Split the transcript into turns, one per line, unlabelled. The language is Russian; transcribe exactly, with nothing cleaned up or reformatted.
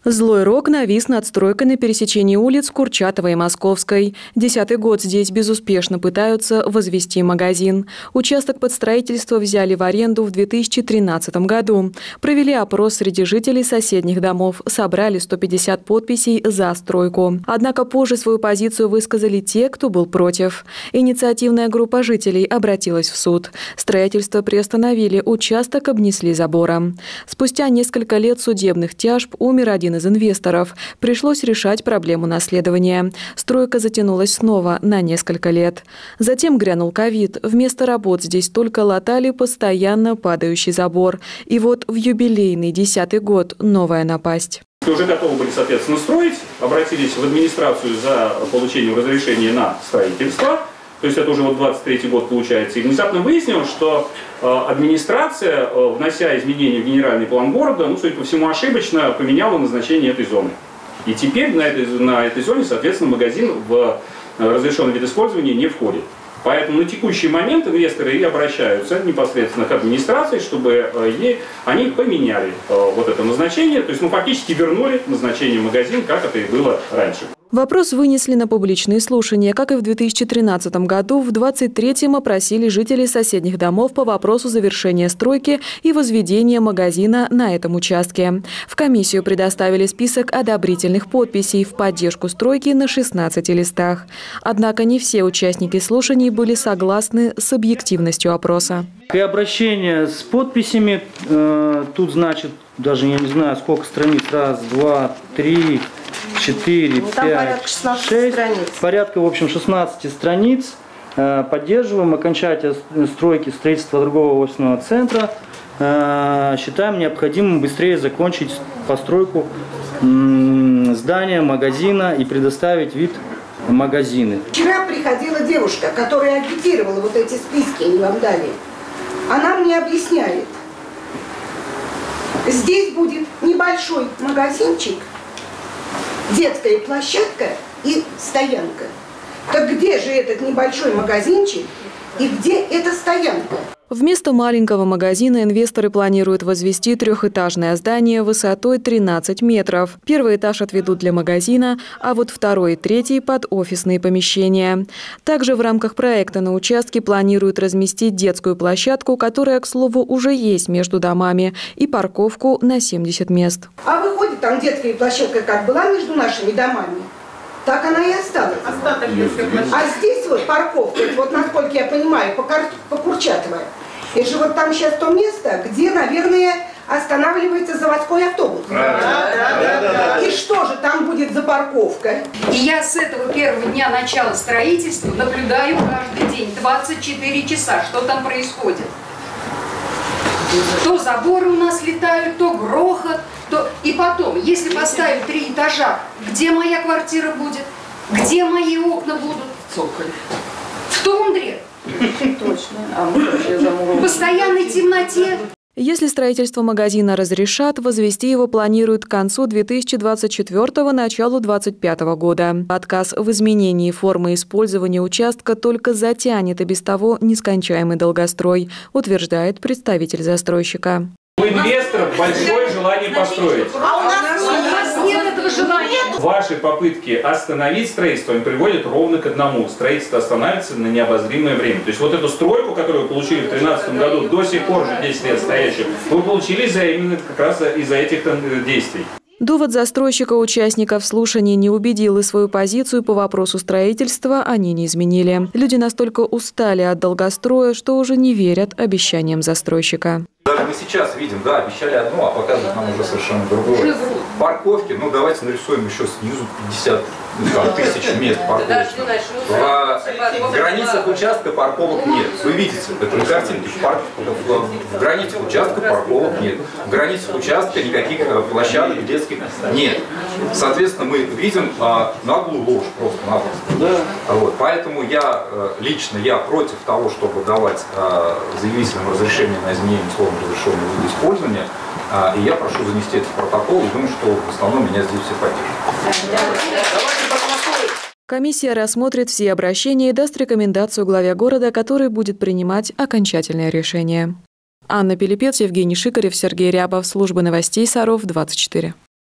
Злой рок навис над стройкой на пересечении улиц Курчатовой и Московской. Десятый год здесь безуспешно пытаются возвести магазин. Участок под строительство взяли в аренду в две тысячи тринадцатом году. Провели опрос среди жителей соседних домов, собрали сто пятьдесят подписей за стройку. Однако позже свою позицию высказали те, кто был против. Инициативная группа жителей обратилась в суд. Строительство приостановили, участок обнесли забором. Спустя несколько лет судебных тяжб умер один из инвесторов. Пришлось решать проблему наследования. Стройка затянулась снова на несколько лет. Затем грянул ковид. Вместо работ здесь только латали постоянно падающий забор. И вот в юбилейный десятый год новая напасть.
Уже готовы были, соответственно, строить, обратились в администрацию за получением разрешения на строительство. То есть это уже вот двадцать третий год получается. И внезапно выяснилось, что э, администрация, э, внося изменения в генеральный план города, ну, судя по всему, ошибочно поменяла назначение этой зоны. И теперь на этой, на этой зоне, соответственно, магазин в разрешенный вид использования не входит. Поэтому на текущий момент инвесторы и обращаются непосредственно к администрации, чтобы э, ей, они поменяли э, вот это назначение. То есть мы фактически вернули назначение магазина, как это и было раньше.
Вопрос вынесли на публичные слушания. Как и в две тысячи тринадцатом году, в двадцать третьем опросили жителей соседних домов по вопросу завершения стройки и возведения магазина на этом участке. В комиссию предоставили список одобрительных подписей в поддержку стройки на шестнадцати листах. Однако не все участники слушаний были согласны с объективностью опроса.
И обращение с подписями, э, тут значит, даже я не знаю сколько страниц, раз, два, три, четыре, пять, шесть, страниц. Порядка, в общем, шестнадцати страниц. Э, поддерживаем окончание стройки строительства торгового офисного центра. Э, считаем необходимым быстрее закончить постройку э, здания, магазина и предоставить вид магазины.
Вчера приходила девушка, которая агитировала вот эти списки, они вам дали. Она мне объясняет, здесь будет небольшой магазинчик, детская площадка и стоянка. Так где же этот небольшой магазинчик и где эта стоянка?
Вместо маленького магазина инвесторы планируют возвести трехэтажное здание высотой тринадцать метров. Первый этаж отведут для магазина, а вот второй и третий – под офисные помещения. Также в рамках проекта на участке планируют разместить детскую площадку, которая, к слову, уже есть между домами, и парковку на семьдесят мест.
А выходит, там детская площадка как была между нашими домами, так она и осталась. А здесь вот парковка, вот насколько я понимаю, по, по Курчатовой. Это же вот там сейчас то место, где, наверное, останавливается заводской автобус. Да, да, да, да, да. И что же там будет за парковка?
И я с этого первого дня начала строительства наблюдаю каждый день, двадцать четыре часа, что там происходит. То заборы у нас летают, то грохот, то... И потом, если поставить три этажа, где моя квартира будет? Где мои окна будут? В тундре. Точно. А мы в постоянной темноте.
Если строительство магазина разрешат, возвести его планируют к концу две тысячи двадцать четвёртого – началу две тысячи двадцать пятого года. Отказ в изменении формы использования участка только затянет и без того нескончаемый долгострой, утверждает представитель застройщика.
У инвесторов большое желание построить.
А у нас нет этого желания.
Ваши попытки остановить строительство они приводят ровно к одному. Строительство останавливается на необозримое время. То есть вот эту стройку, которую вы получили в две тысячи тринадцатом году, до сих пор уже десять лет стоящую, вы получили за именно как раз из-за этих действий.
Довод застройщика участников слушаний не убедил, и свою позицию по вопросу строительства они не изменили. Люди настолько устали от долгостроя, что уже не верят обещаниям застройщика.
Даже мы сейчас видим, да, обещали одно, а показывают нам уже совершенно другое. Парковки, ну давайте нарисуем еще снизу пятьдесят тысяч мест парковочных. В, в границах участка парковок нет. Вы видите, это на картинке, в, парк, в, в границах участка парковок нет. В границах участка никаких площадок детских нет. Соответственно, мы видим а, наглую ложь просто напросто. Да. Вот, поэтому я лично я против того, чтобы давать а, заявителям разрешение на изменение условно разрешенного вида использования. А, и я прошу занести это в протокол и думаю, что в основном меня здесь все поддержат.
Комиссия рассмотрит все обращения и даст рекомендацию главе города, который будет принимать окончательное решение. Анна Пилипец, Евгений Шикарев, Сергей Рябов. Служба новостей Саров, двадцать четыре.